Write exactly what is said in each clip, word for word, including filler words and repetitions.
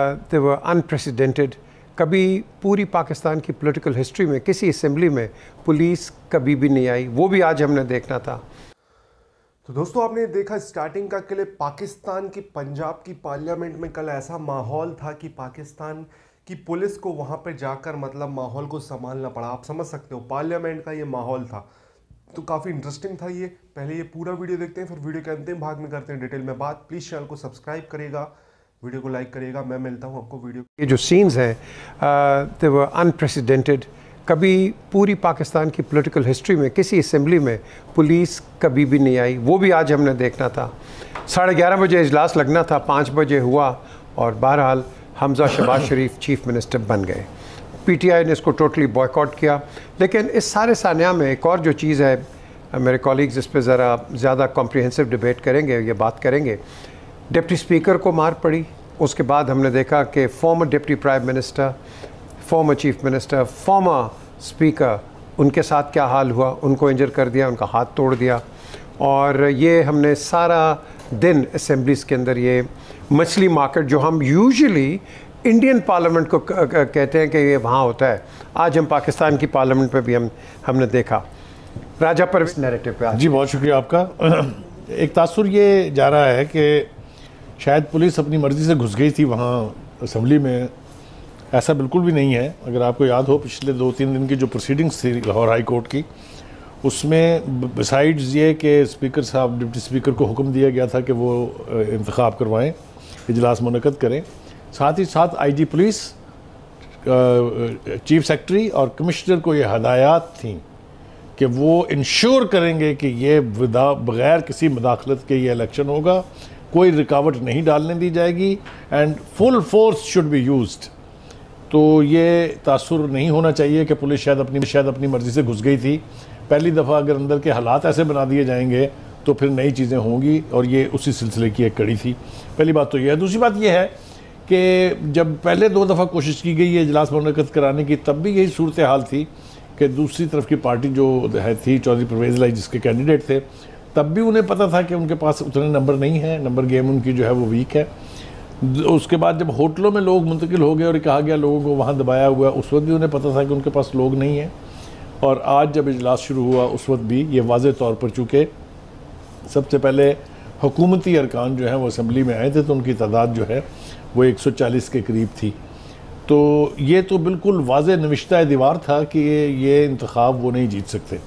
दे वर unprecedented. कभी पूरी पाकिस्तान की पॉलिटिकल हिस्ट्री में किसी असेंबली में पुलिस कभी भी नहीं आई, वो भी आज हमने देखना था। तो दोस्तों, आपने देखा स्टार्टिंग का क्लिप। पाकिस्तान की पंजाब की पार्लियामेंट में कल ऐसा माहौल था कि पाकिस्तान की पुलिस को वहाँ पर जाकर मतलब माहौल को संभालना पड़ा। आप समझ सकते हो, पार्लियामेंट का ये माहौल था। तो काफ़ी इंटरेस्टिंग था ये। पहले ये पूरा वीडियो देखते हैं, फिर वीडियो के अंतिम भाग में करते हैं डिटेल में बात। प्लीज़ चैनल को सब्सक्राइब करेगा, वीडियो को लाइक करेगा। मैं मिलता हूँ आपको वीडियो। ये जो सीन्स हैं दे वर अनप्रेसिडेंटेड। कभी पूरी पाकिस्तान की पॉलिटिकल हिस्ट्री में किसी असेंबली में पुलिस कभी भी नहीं आई, वो भी आज हमने देखना था। साढ़े ग्यारह बजे इजलास लगना था, पाँच बजे हुआ और बहरहाल हमजा शहबाज शरीफ चीफ मिनिस्टर बन गए। पीटीआई ने इसको टोटली बॉयकॉट किया। लेकिन इस सारे सानिया में एक और जो चीज़ है, मेरे कॉलीग्स इस पर ज़रा ज़्यादा कॉम्प्रिहेंसिव डिबेट करेंगे, ये बात करेंगे। डिप्टी स्पीकर को मार पड़ी, उसके बाद हमने देखा कि former deputy prime minister, former chief minister, former speaker, उनके साथ क्या हाल हुआ। उनको इंजर कर दिया, उनका हाथ तोड़ दिया। और ये हमने सारा दिन असेंबलीज़ के अंदर ये मछली मार्केट, जो हम यूजुअली इंडियन पार्लियामेंट को कहते हैं कि ये वहाँ होता है, आज हम पाकिस्तान की पार्लियामेंट में भी हम हमने देखा। राजा परवेज़ नैरेटिव पे जी बहुत शुक्रिया आपका। एक तासुर ये जा रहा है कि शायद पुलिस अपनी मर्ज़ी से घुस गई थी वहाँ असेंबली में। ऐसा बिल्कुल भी नहीं है। अगर आपको याद हो, पिछले दो तीन दिन की जो प्रोसीडिंग्स थी लाहौर हाई कोर्ट की, उसमें बिसाइड्स ये कि स्पीकर साहब, डिप्टी स्पीकर को हुक्म दिया गया था कि वो इंतखाब करवाएं, इजलास मुनक़द करें। साथ ही साथ आईजी पुलिस, चीफ सेक्रेटरी और कमिश्नर को ये हदायत थी कि वो इंश्योर करेंगे कि ये बग़ैर किसी मदाखलत के ये इलेक्शन होगा, कोई रुकावट नहीं डालने दी जाएगी and full force should be used. तो ये तासुर नहीं होना चाहिए कि पुलिस शायद अपनी शायद अपनी मर्ज़ी से घुस गई थी। पहली दफ़ा अगर अंदर के हालात ऐसे बना दिए जाएंगे तो फिर नई चीज़ें होंगी, और ये उसी सिलसिले की एक कड़ी थी। पहली बात तो ये है। दूसरी बात ये है कि जब पहले दो दफ़ा कोशिश की गई है इजलास मुनक़्क़द कराने की, तब भी यही सूरत हाल थी कि दूसरी तरफ की पार्टी जो है थी, चौधरी परवेज़ लाई जिसके कैंडिडेट थे, तब भी उन्हें पता था कि उनके पास उतने नंबर नहीं है, नंबर गेम उनकी जो है वो वीक है। उसके बाद जब होटलों में लोग मुंतकिल हो गए और कहा गया लोगों को वहाँ दबाया हुआ, उस वक्त भी उन्हें पता था कि उनके पास लोग नहीं हैं। और आज जब इजलास शुरू हुआ उस वक्त भी ये वाज़े तौर पर, चूँकि सबसे पहले हुकूमती अरकान जो हैं वो असम्बली में आए थे, तो उनकी तादाद जो है वो एक सौ चालीस के करीब थी। तो ये तो बिल्कुल वाज़े नविश्ता दीवार था कि ये इंतखाब वो नहीं जीत सकते,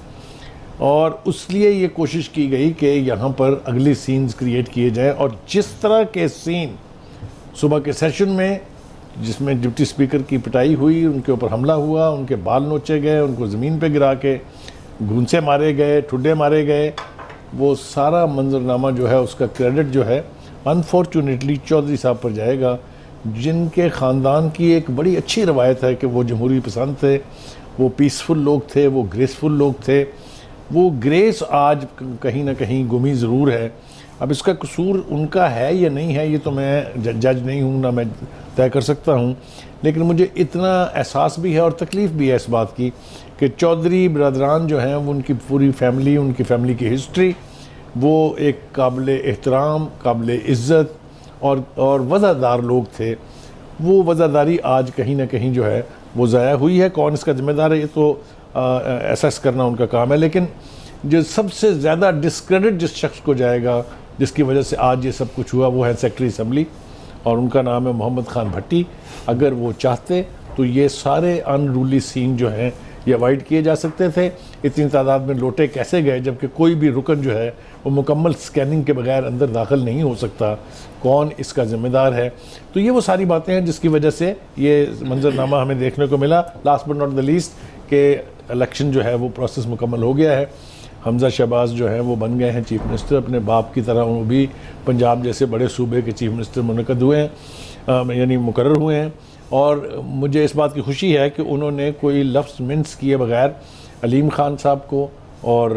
और उसलिए ये कोशिश की गई कि यहाँ पर अगली सीन्स क्रिएट किए जाएँ। और जिस तरह के सीन सुबह के सेशन में, जिसमें डिप्टी स्पीकर की पिटाई हुई, उनके ऊपर हमला हुआ, उनके बाल नोचे गए, उनको ज़मीन पे गिरा के घूंसे मारे गए, ठुड्डे मारे गए, वो सारा मंजरनामा जो है उसका क्रेडिट जो है अनफॉर्चुनेटली चौधरी साहब पर जाएगा, जिनके ख़ानदान की एक बड़ी अच्छी रवायत है कि वो जमहूरी पसंद थे, वो पीसफुल लोग थे, वो ग्रेसफुल लोग थे। वो ग्रेस आज कहीं ना कहीं गुमी ज़रूर है। अब इसका कसूर उनका है या नहीं है, ये तो मैं जज नहीं हूँ, ना मैं तय कर सकता हूँ। लेकिन मुझे इतना एहसास भी है और तकलीफ़ भी है इस बात की कि चौधरी बरदरान जो हैं, वो उनकी पूरी फैमिली, उनकी फैमिली की हिस्ट्री, वो एक काबिल एहतराम, काबिल इज़्ज़त और और वज़ादार लोग थे। वो वज़ादारी आज कहीं ना कहीं जो है वो ज़ाया हुई है। कौन इसका ज़िम्मेदार है, ये तो एहसास करना उनका काम है। लेकिन जो सबसे ज़्यादा डिस्क्रेडिट जिस शख्स को जाएगा, जिसकी वजह से आज ये सब कुछ हुआ, वो है सेक्रेटरी असम्बली, और उनका नाम है मोहम्मद खान भट्टी। अगर वो चाहते तो ये सारे अनरूली सीन जो हैं ये अवॉइड किए जा सकते थे। इतनी तादाद में लोटे कैसे गए, जबकि कोई भी रुकन जो है वो मुकम्मल स्कैनिंग के बगैर अंदर दाखिल नहीं हो सकता। कौन इसका ज़िम्मेदार है? तो ये वो सारी बातें हैं जिसकी वजह से ये मंजरनामा हमें देखने को मिला। Last but not the least के इलेक्शन जो है वो प्रोसेस मुकम्मल हो गया है। हमजा शहबाज जो हैं वो बन गए हैं चीफ मिनिस्टर, अपने बाप की तरह वो भी पंजाब जैसे बड़े सूबे के चीफ मिनिस्टर मुनक़्क़द हुए हैं, यानी मुकर्रर हुए हैं। और मुझे इस बात की खुशी है कि उन्होंने कोई लफ्ज़ मिन्स किए बगैर अलीम खान साहब को और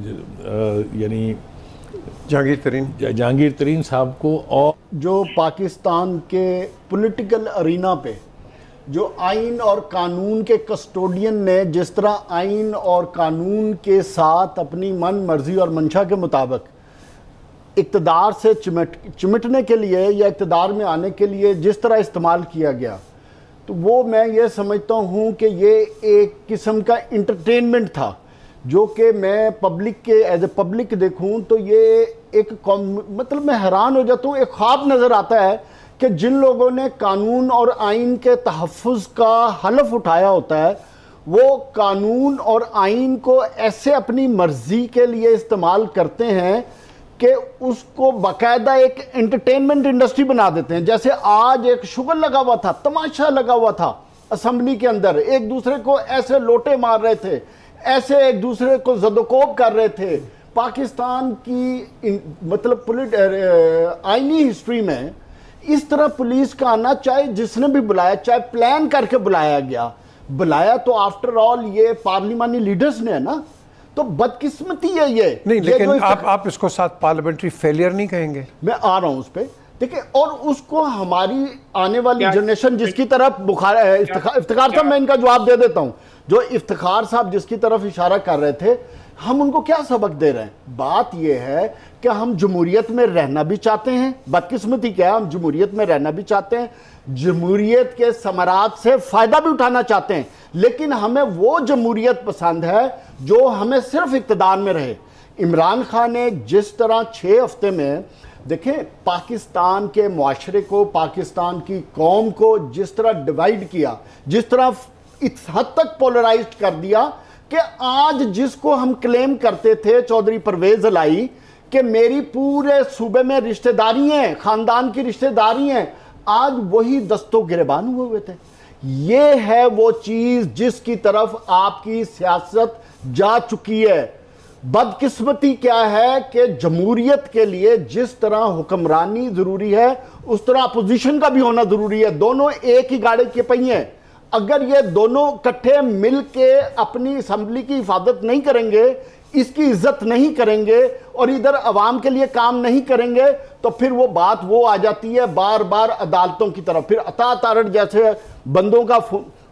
यानी जहांगीर तरीन जहांगीर तरीन साहब को, और जो पाकिस्तान के पॉलिटिकल अरीना पे जो आइन और कानून के कस्टोडियन ने जिस तरह आइन और कानून के साथ अपनी मन मर्जी और मंशा के मुताबिक इक़्तिदार से चिमट चिमटने के लिए या इक़्तिदार में आने के लिए जिस तरह इस्तेमाल किया गया, तो वो मैं ये समझता हूँ कि ये एक किस्म का इंटरटेनमेंट था, जो कि मैं पब्लिक के एज ए पब्लिक देखूँ तो ये एक मतलब मैं हैरान हो जाता हूँ। एक ख्वाब नज़र आता है कि जिन लोगों ने कानून और आइन के तहफ़्फ़ुज़ का हलफ उठाया होता है, वो कानून और आइन को ऐसे अपनी मर्ज़ी के लिए इस्तेमाल करते हैं कि उसको बाकायदा एक एंटरटेनमेंट इंडस्ट्री बना देते हैं। जैसे आज एक शुगल लगा हुआ था, तमाशा लगा हुआ था असेंबली के अंदर, एक दूसरे को ऐसे लोटे मार रहे थे, ऐसे एक दूसरे को जदोकोब कर रहे थे। पाकिस्तान की मतलब पुलिट आईनी हिस्ट्री में इस तरह पुलिस का आना, चाहे जिसने भी बुलाया, चाहे प्लान करके बुलाया गया, बुलाया तो आफ्टर ऑल ये पार्लिमानी लीडर्स ने है ना, तो बदकिस्मती है ये। नहीं, ये लेकिन आप आप इसको साथ पार्लियामेंट्री फेलियर नहीं कहेंगे? मैं आ रहा हूं उस पर, देखिए। और उसको हमारी आने वाली जनरेशन जिसकी तरफ बुखार इफ्तिखार साहब, मैं इनका जवाब दे देता हूं, जो इफ्तिखार साहब जिसकी तरफ इशारा कर रहे थे, हम उनको क्या सबक दे रहे हैं? बात यह है कि हम जमहूरियत में रहना भी चाहते हैं, बदकिस्मती क्या है, हम जमहूरियत में रहना भी चाहते हैं, जमहूरियत के समरात से फायदा भी उठाना चाहते हैं, लेकिन हमें वो जमहूरियत पसंद है जो हमें सिर्फ इक़्तिदार में रहे। इमरान खान ने जिस तरह छः हफ्ते में, देखें, पाकिस्तान के मुआशरे को, पाकिस्तान की कौम को जिस तरह डिवाइड किया, जिस तरह इस हद तक पोलराइज्ड कर दिया कि आज जिसको हम क्लेम करते थे चौधरी परवेज इलाही कि मेरी पूरे सूबे में रिश्तेदारी हैं, खानदान की रिश्तेदारी हैं, आज वही दस्तों गिरबान हुए हुए थे। ये है वो चीज जिसकी तरफ आपकी सियासत जा चुकी है। बदकिस्मती क्या है कि जमहूरियत के लिए जिस तरह हुक्मरानी जरूरी है, उस तरह अपोजिशन का भी होना जरूरी है। दोनों एक ही गाड़ी के पहिए हैं। अगर ये दोनों इकट्ठे मिल के अपनी असम्बली की हिफाजत नहीं करेंगे, इसकी इज्जत नहीं करेंगे और इधर अवाम के लिए काम नहीं करेंगे, तो फिर वो बात वो आ जाती है बार बार अदालतों की तरफ। फिर अता तारड़ जैसे बंदों का,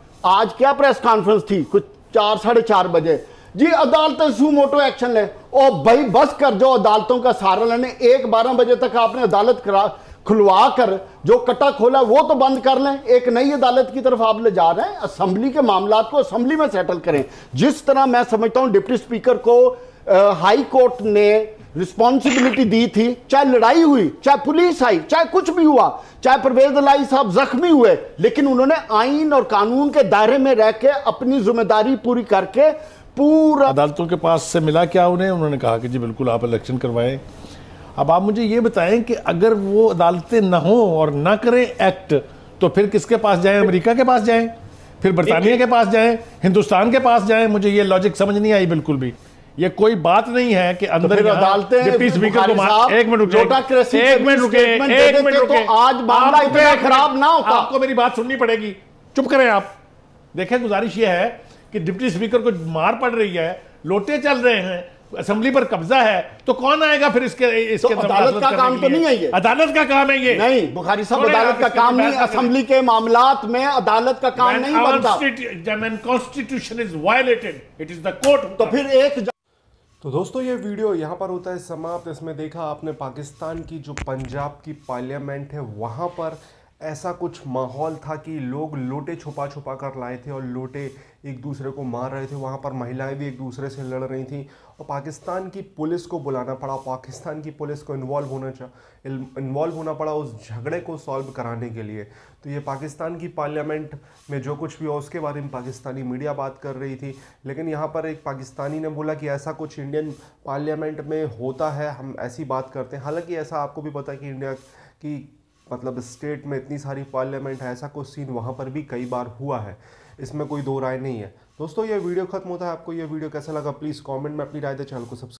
आज क्या प्रेस कॉन्फ्रेंस थी, कुछ चार साढ़े चार बजे, जी अदालतें सू मोटो एक्शन ले। ओ भाई बस कर जाओ अदालतों का सहारा लेने। एक बारह बजे तक आपने अदालत करा खुलवा कर जो कटा खोला वो तो बंद कर लें। एक नई अदालत की तरफ आप ले जा रहे हैं। असेंबली के मामला को असेंबली में सेटल करें। जिस तरह मैं समझता हूं डिप्टी स्पीकर को आ, हाई कोर्ट ने रिस्पॉन्सिबिलिटी दी थी, चाहे लड़ाई हुई, चाहे पुलिस आई, चाहे कुछ भी हुआ, चाहे परवेज इलाही साहब जख्मी हुए, लेकिन उन्होंने आइन और कानून के दायरे में रह के अपनी जिम्मेदारी पूरी करके पूरा। अदालतों के पास से मिला क्या उन्हें? उन्होंने कहा कि जी बिल्कुल आप इलेक्शन करवाएं। अब आप मुझे ये बताएं कि अगर वो अदालतें न हो और ना करें एक्ट, तो फिर किसके पास जाएं? अमेरिका के पास जाएं, फिर बरतानिया के पास जाएं, हिंदुस्तान के पास जाएं? मुझे ये लॉजिक समझ नहीं आई बिल्कुल भी। ये कोई बात नहीं है कि अंदर तो अदालतें डिप्टी स्पीकर को मार। एक मिनट रुके, एक मिनट रुके, एक मिनट रुके, तो आज मामला इतना खराब ना होता। आपको मेरी बात सुननी पड़ेगी, चुप करें आप। देखें, गुजारिश ये है कि डिप्टी स्पीकर को मार पड़ रही है, लोटे चल रहे हैं, असेंबली पर कब्जा है, तो कौन आएगा फिर इसके इसके तो अदालत का काम तो नहीं है ये। अदालत का काम है ये नहीं बुखारी साहब, अदालत का काम नहीं। असेंबली के मामलात में अदालत का काम नहीं बनता। Constitution is violated, it is the court. तो फिर एक तो दोस्तों ये वीडियो यहाँ पर होता है समाप्त। इसमें देखा आपने पाकिस्तान की जो पंजाब की पार्लियामेंट है, वहाँ पर ऐसा कुछ माहौल था कि लोग लोटे छुपा छुपा कर लाए थे और लोटे एक दूसरे को मार रहे थे। वहाँ पर महिलाएं भी एक दूसरे से लड़ रही थी और पाकिस्तान की पुलिस को बुलाना पड़ा, पाकिस्तान की पुलिस को इन्वॉल्व होना चा इन्वॉल्व होना पड़ा उस झगड़े को सॉल्व कराने के लिए। तो ये पाकिस्तान की पार्लियामेंट में जो कुछ भी हुआ उसके बारे में पाकिस्तानी मीडिया बात कर रही थी, लेकिन यहाँ पर एक पाकिस्तानी ने बोला कि ऐसा कुछ इंडियन पार्लियामेंट में होता है, हम ऐसी बात करते हैं। हालांकि ऐसा आपको भी पता है कि इंडिया की मतलब स्टेट में इतनी सारी पार्लियामेंट है, ऐसा कुछ सीन वहाँ पर भी कई बार हुआ है, इसमें कोई दो राय नहीं है। दोस्तों ये वीडियो खत्म होता है। आपको ये वीडियो कैसा लगा प्लीज़ कमेंट में अपनी राय दें। चैनल को सब्सक्राइब